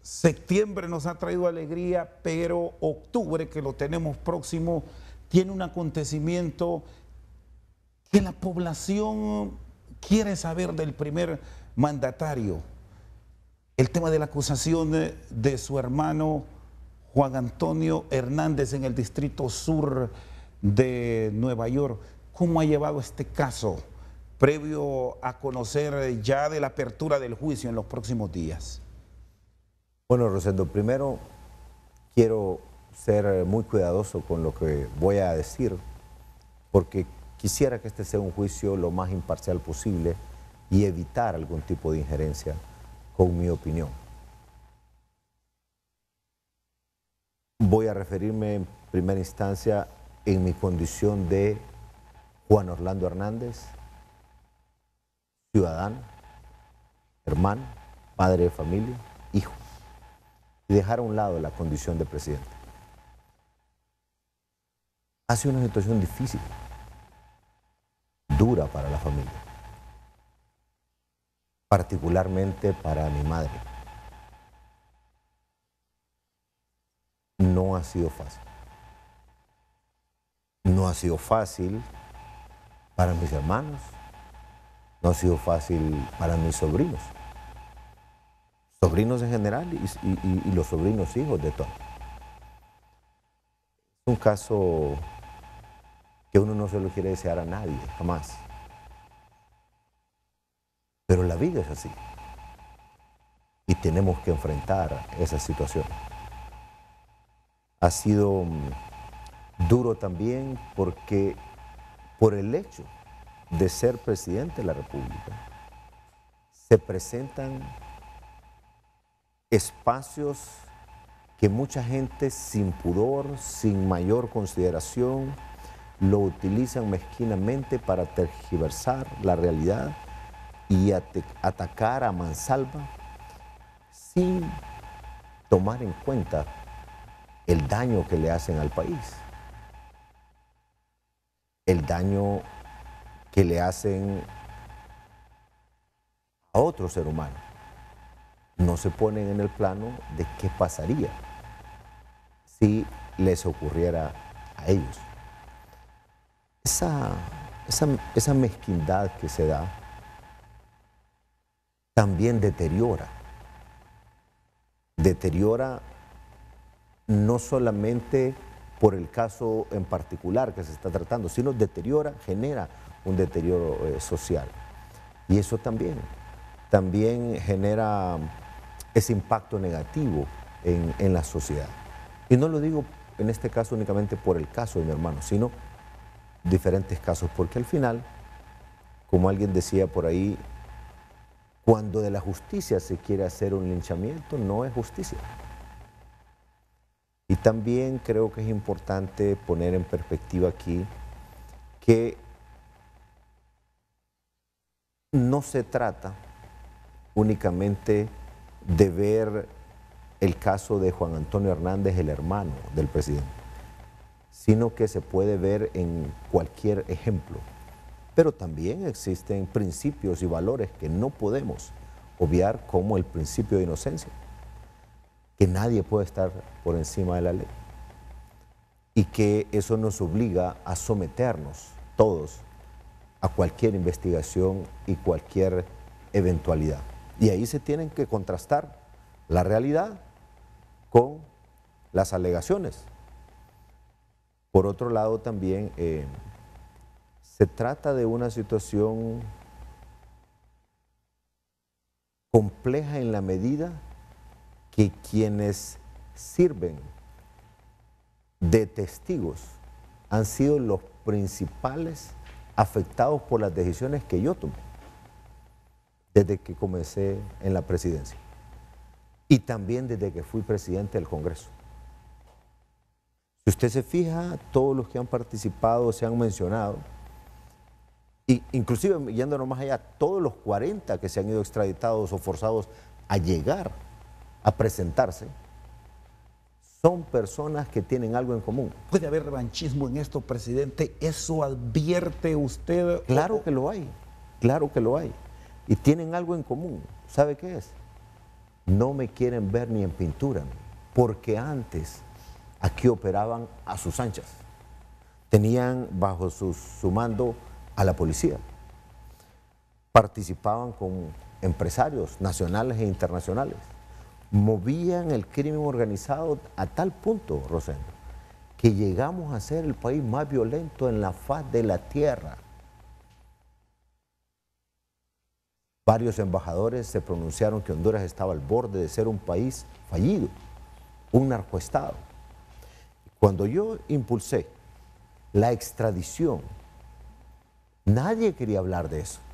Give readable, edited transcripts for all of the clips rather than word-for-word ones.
septiembre nos ha traído alegría, pero octubre, que lo tenemos próximo, tiene un acontecimiento que la población quiere saber del primer mandatario. El tema de la acusación de su hermano Juan Antonio Hernández en el Distrito Sur de Nueva York. ¿Cómo ha llevado este caso previo a conocer ya de la apertura del juicio en los próximos días? Bueno, Rosendo, primero quiero ser muy cuidadoso con lo que voy a decir, porque quisiera que este sea un juicio lo más imparcial posible y evitar algún tipo de injerencia con mi opinión. Voy a referirme en primera instancia en mi condición de Juan Orlando Hernández, ciudadano, hermano, padre de familia, hijo, y dejar a un lado la condición de presidente. Ha sido una situación difícil, dura para la familia, particularmente para mi madre. No ha sido fácil. No ha sido fácil para mis hermanos, no ha sido fácil para mis sobrinos. Sobrinos en general y los sobrinos hijos de todos. Es un caso que uno no se lo quiere desear a nadie, jamás. Pero la vida es así. Y tenemos que enfrentar esa situación. Ha sido duro también porque por el hecho de ser presidente de la República se presentan espacios que mucha gente sin pudor, sin mayor consideración, lo utilizan mezquinamente para tergiversar la realidad y atacar a mansalva sin tomar en cuenta el daño que le hacen al país, el daño que le hacen a otro ser humano. No se ponen en el plano de qué pasaría si les ocurriera a ellos. Esa mezquindad que se da también deteriora no solamente por el caso en particular que se está tratando, sino deteriora, genera un deterioro social. Y eso también genera ese impacto negativo en la sociedad. Y no lo digo en este caso únicamente por el caso de mi hermano, sino diferentes casos, porque al final, como alguien decía por ahí, cuando de la justicia se quiere hacer un linchamiento, no es justicia. Y también creo que es importante poner en perspectiva aquí que no se trata únicamente de ver el caso de Juan Antonio Hernández, el hermano del presidente, sino que se puede ver en cualquier ejemplo. Pero también existen principios y valores que no podemos obviar, como el principio de inocencia, que nadie puede estar por encima de la ley y que eso nos obliga a someternos todos a cualquier investigación y cualquier eventualidad. Y ahí se tienen que contrastar la realidad con las alegaciones. Por otro lado, también se trata de una situación compleja en la medida que quienes sirven de testigos han sido los principales afectados por las decisiones que yo tomé desde que comencé en la presidencia y también desde que fui presidente del Congreso. Si usted se fija, todos los que han participado se han mencionado, y inclusive yéndonos más allá, todos los 40 que se han ido extraditados o forzados a llegar a presentarse, son personas que tienen algo en común. ¿Puede haber revanchismo en esto, presidente? ¿Eso advierte usted? Claro que lo hay, claro que lo hay. Y tienen algo en común. ¿Sabe qué es? no me quieren ver ni en pintura, porque antes aquí operaban a sus anchas. Tenían bajo su mando a la policía. Participaban con empresarios nacionales e internacionales. Movían el crimen organizado a tal punto, Rosendo, que llegamos a ser el país más violento en la faz de la tierra. Varios embajadores se pronunciaron que Honduras estaba al borde de ser un país fallido, un narcoestado. Cuando yo impulsé la extradición, nadie quería hablar de eso.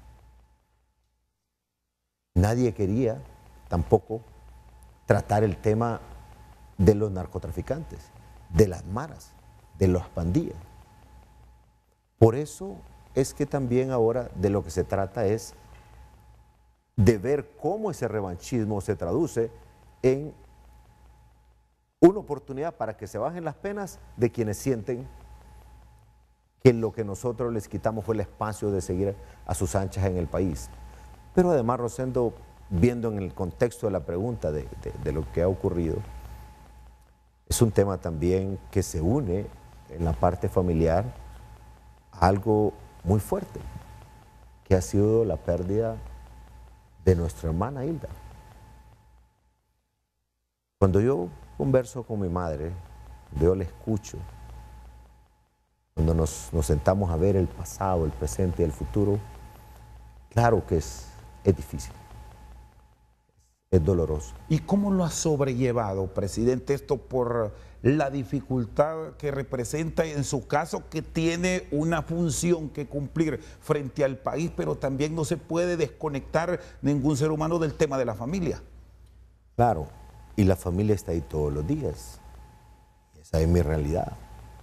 Nadie quería tampoco tratar el tema de los narcotraficantes, de las maras, de las pandillas. Por eso es que también ahora de lo que se trata es de ver cómo ese revanchismo se traduce en una oportunidad para que se bajen las penas de quienes sienten que lo que nosotros les quitamos fue el espacio de seguir a sus anchas en el país. Pero además, Rosendo, viendo en el contexto de la pregunta de lo que ha ocurrido, es un tema también que se une en la parte familiar a algo muy fuerte, que ha sido la pérdida de nuestra hermana Hilda. Cuando yo converso con mi madre, yo la escucho, cuando nos sentamos a ver el pasado, el presente y el futuro, claro que es difícil, es doloroso. ¿Y cómo lo ha sobrellevado, presidente, esto por la dificultad que representa en su caso, que tiene una función que cumplir frente al país, pero también no se puede desconectar ningún ser humano del tema de la familia? Claro, y la familia está ahí todos los días, esa es mi realidad.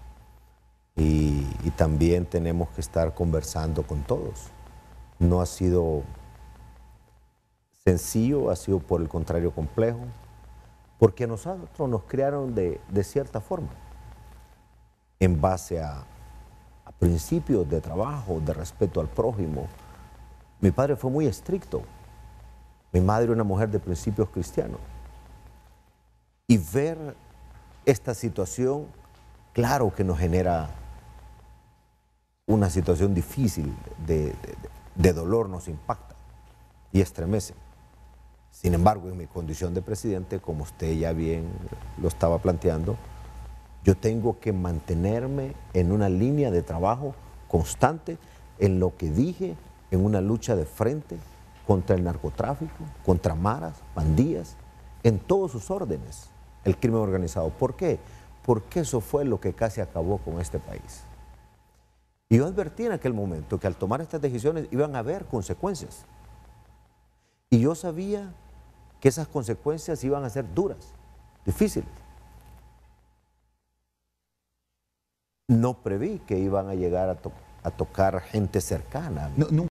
Y también tenemos que estar conversando con todos. No ha sido sencillo, ha sido por el contrario complejo, porque a nosotros nos criaron de cierta forma, en base a principios de trabajo, de respeto al prójimo. Mi padre fue muy estricto, mi madre una mujer de principios cristianos. Y ver esta situación, claro que nos genera una situación difícil de dolor, nos impacta y estremece. Sin embargo, en mi condición de presidente, como usted ya bien lo estaba planteando, yo tengo que mantenerme en una línea de trabajo constante en lo que dije, en una lucha de frente contra el narcotráfico, contra maras, pandillas, en todos sus órdenes, el crimen organizado. ¿Por qué? Porque eso fue lo que casi acabó con este país. Y yo advertí en aquel momento que al tomar estas decisiones iban a haber consecuencias. Y yo sabía que esas consecuencias iban a ser duras, difíciles. No preví que iban a llegar a tocar gente cercana. No,